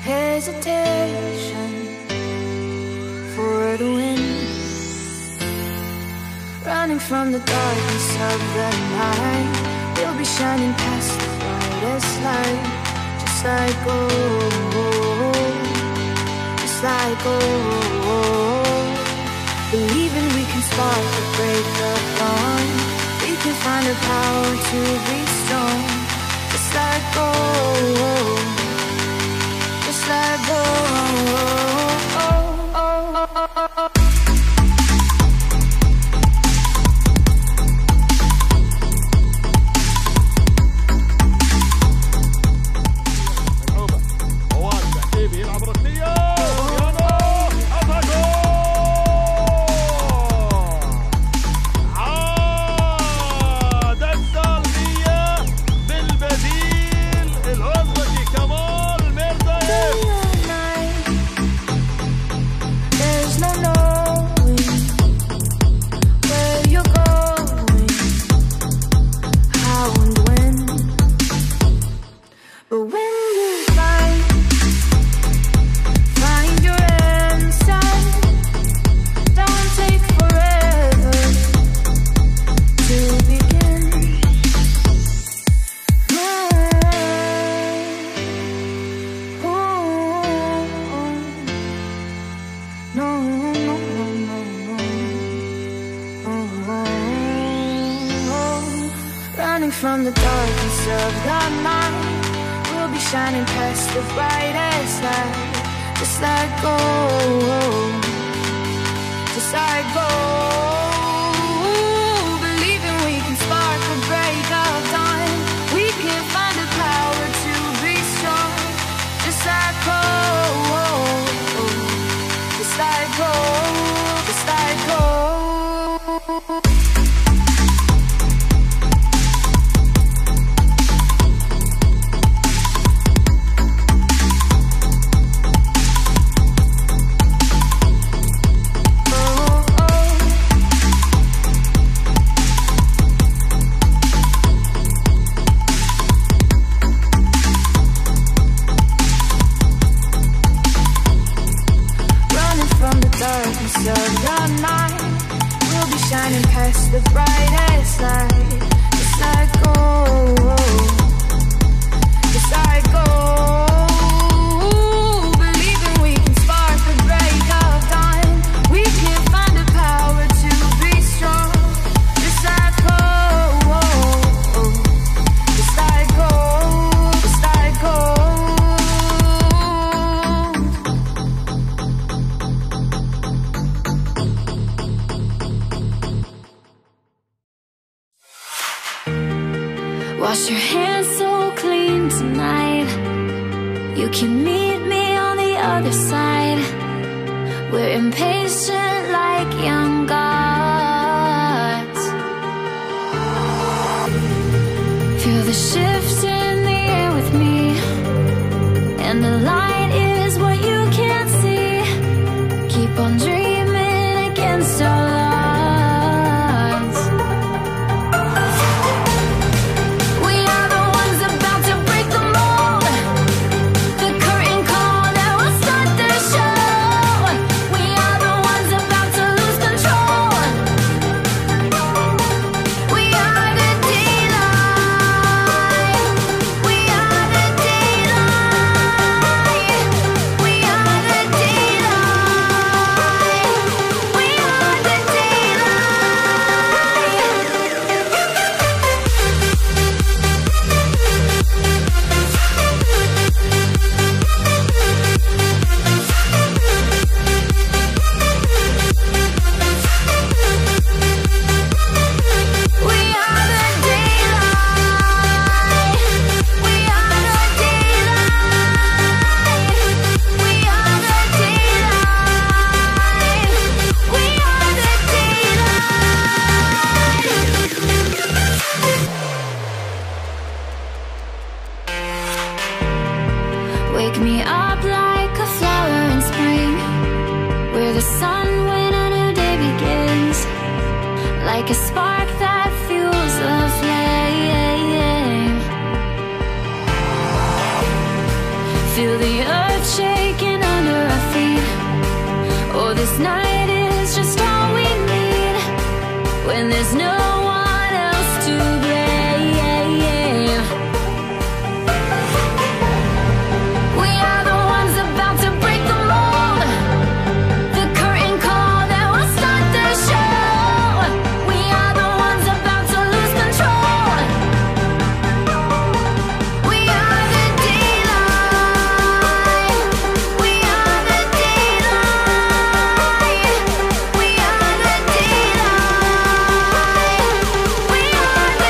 hesitation for the wind, running from the darkness of the night. We'll be shining past the brightest light, just like gold, just like gold. Believing we can spark the break of dawn. We can find the power to be strong, just like gold, just like gold. From the darkness of the night, we'll be shining past the brightest light, just like gold, just like gold. Believing we can spark the break of dawn. We can find the power to be strong, just like gold, just like gold, just like gold. The brightest light, just like gold, just like gold. Believing we can spark the break of dawn. We can find the power to be strong, just like gold, just like gold, just like gold. Wash your hands so clean tonight. You can meet me on the other side. We're impatient like young gods. Feel the shift in the air with me, and the light is what you can't see. Keep on dreaming against all odds. Wake me up like a flower in spring. We're the sun when a new day begins, like a spark that fuels the flame. Feel the earth shaking under our feet. Oh, this night is just all we need. When there's no one else to blame. We are the ones about to break the mold. The curtain call that will start the show. We are the ones about to lose control. We are the daylight. We are the daylight. We are the daylight. We are the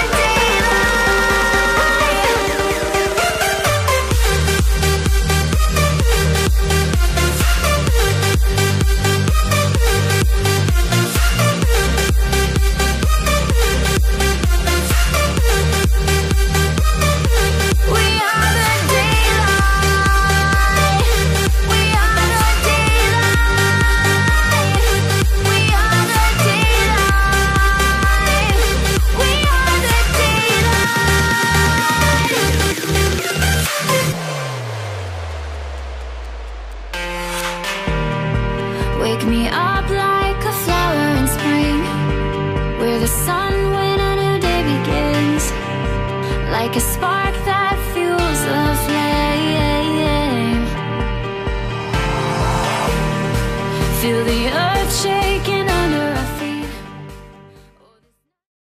wake me up like a flower in spring, where the sun when a new day begins, like a